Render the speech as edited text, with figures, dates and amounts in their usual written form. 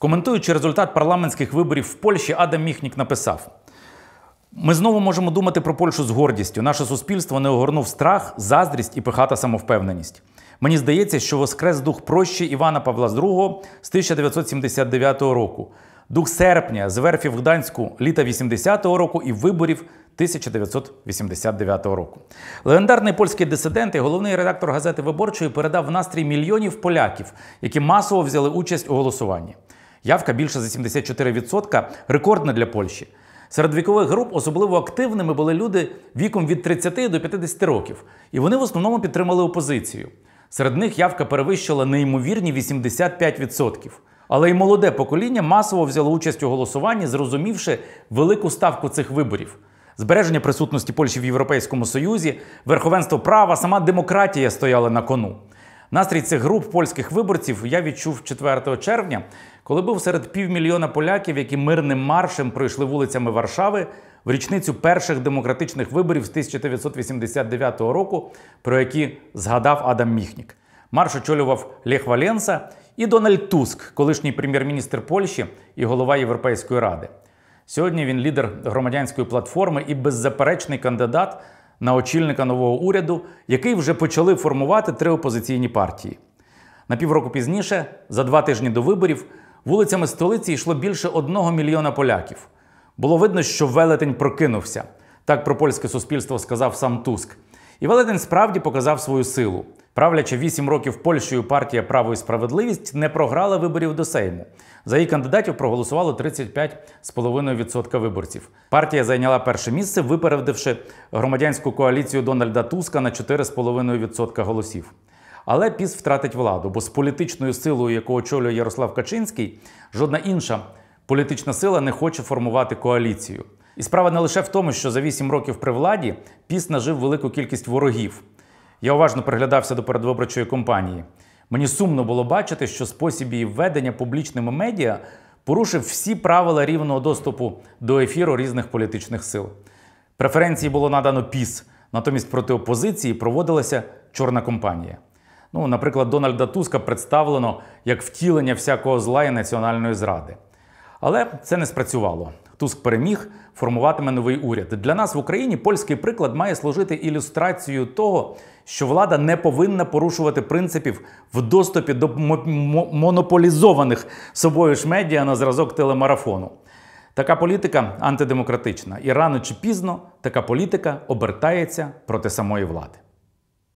Коментуючи результат парламентських виборів в Польщі, Адам Міхнік написав: «Ми знову можемо думати про Польщу з гордістю. Наше суспільство не огорнув страх, заздрість і пихата самовпевненість. Мені здається, що воскрес дух прощі Івана Павла II з 1979 року, дух серпня з верфі в Гданську літа 80-го року і виборів 1989 року. Легендарний польський дисидент і головний редактор газети «Виборчої» передав настрій мільйонів поляків, які масово взяли участь у голосуванні. Явка більше за 74% – рекордна для Польщі. Серед вікових груп особливо активними були люди віком від 30 до 50 років, і вони в основному підтримали опозицію. Серед них явка перевищила неймовірні 85%. Але й молоде покоління масово взяло участь у голосуванні, зрозумівши велику ставку цих виборів. Збереження присутності Польщі в Європейському Союзі, верховенство права, сама демократія стояли на кону. Настрій цих груп польських виборців я відчув 4 червня, коли був серед півмільйона поляків, які мирним маршем пройшли вулицями Варшави в річницю перших демократичних виборів з 1989 року, про які згадав Адам Міхнік. Марш очолював Лех Валенса і Дональд Туск, колишній прем'єр-міністр Польщі і голова Європейської ради. Сьогодні він лідер громадянської платформи і беззаперечний кандидат на очільника нового уряду, який вже почали формувати 3 опозиційні партії. На півроку пізніше, за 2 тижні до виборів, вулицями столиці йшло більше 1 мільйона поляків. Було видно, що велетень прокинувся. Так про польське суспільство сказав сам Туск. І велетень справді показав свою силу. Правляча 8 років Польщею партія «Право і справедливість» не програла виборів до Сейму. За її кандидатів проголосувало 35,5% виборців. Партія зайняла перше місце, випередивши громадянську коаліцію Дональда Туска на 4,5% голосів. Але ПіС втратить владу, бо з політичною силою, яку очолює Ярослав Качинський, жодна інша політична сила не хоче формувати коаліцію. І справа не лише в тому, що за 8 років при владі ПіС нажив велику кількість ворогів. Я уважно приглядався до передвиборчої кампанії. Мені сумно було бачити, що спосіб її введення публічними медіа порушив всі правила рівного доступу до ефіру різних політичних сил. Преференції було надано ПіС, натомість проти опозиції проводилася чорна кампанія. Наприклад, Дональда Туска представлено як втілення всякого зла і національної зради. Але це не спрацювало. Туск переміг, формуватиме новий уряд. Для нас в Україні польський приклад має служити ілюстрацією того, що влада не повинна порушувати принципів в доступі до монополізованих собою ж медіа на зразок телемарафону. Така політика антидемократична. І рано чи пізно така політика обертається проти самої влади.